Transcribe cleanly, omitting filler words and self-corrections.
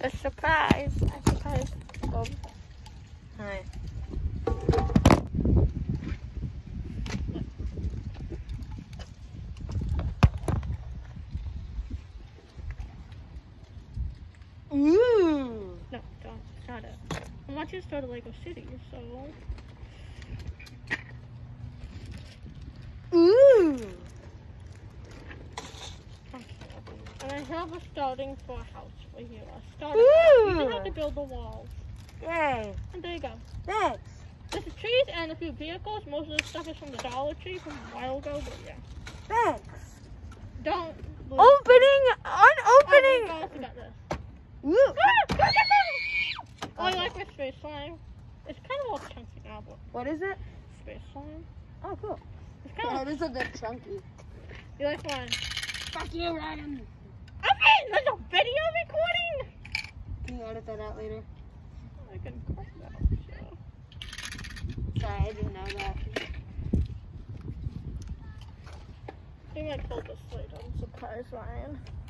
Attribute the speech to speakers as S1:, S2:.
S1: A surprise. A surprise. Oh. Hi. Ooh.
S2: No, don't start it. I want you to start a Lego City, so.
S1: Ooh.
S2: And I have a starting for a house for you. A starter.
S1: Ooh.
S2: You just have to build the walls.
S1: Yay.
S2: And there you go.
S1: Thanks.
S2: This is trees and a few vehicles. Most of the stuff is from the Dollar Tree from a while ago, but yeah.
S1: Thanks.
S2: Don't lose.
S1: Opening.
S2: Oh,
S1: Unopening.
S2: I forgot this.
S1: Ooh.
S2: Oh, I like my space slime. It's kind of all chunky now, but
S1: What is it?
S2: space slime.
S1: Oh, cool.
S2: It's kind of.
S1: It is a bit chunky.
S2: You like one?
S1: Fuck you, Ryan.
S2: Okay, there's a video recording.
S1: Can you edit that out later?
S2: I can cut that out. So.
S1: Sorry, I didn't know that.
S2: You might hold this later. I'm surprised, Ryan.